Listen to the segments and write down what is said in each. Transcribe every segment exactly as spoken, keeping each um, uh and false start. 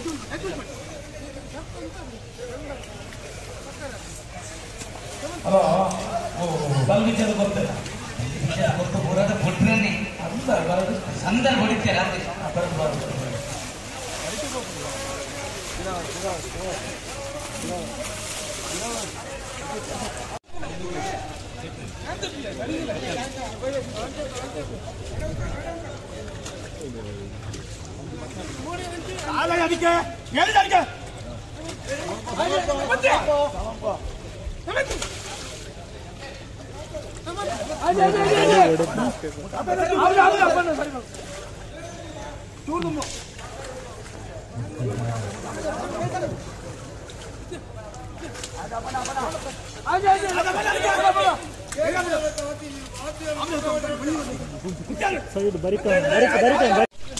hello ಬಲ್ಗಿಚ್ಚದು ಗೊತ್ತಿಲ್ಲ ಗೊತ್ತು ಬರೋದ ಬಿಟ್ರೇನೆ ಅಂತ ಬರೋದು ಸಂದರ್ಭ ಹೊಡಿತೀರ ಬರೋದು ಬರೋದು ಅದಕ್ಕೆ ಹೇಳಿದ ಸೈಡ್ ಬರಿಕ ಬರಿಕ ಬರಿಕ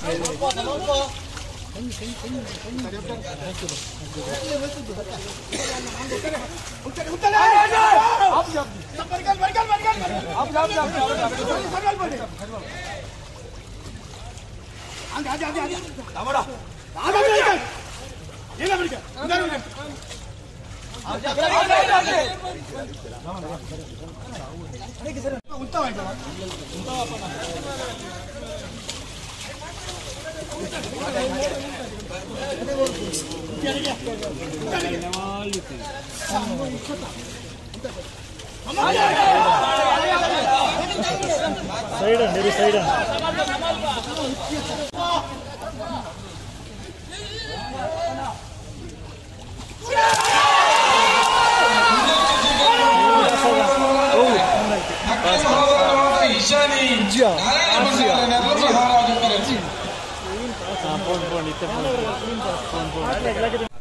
ಸೈಡ್ ಮೇರಿ ಸೈಡ್ ಫೋನ್ ಫೋನ್ ಇತ್ತೆ ಫೋನ್ ಫೋನ್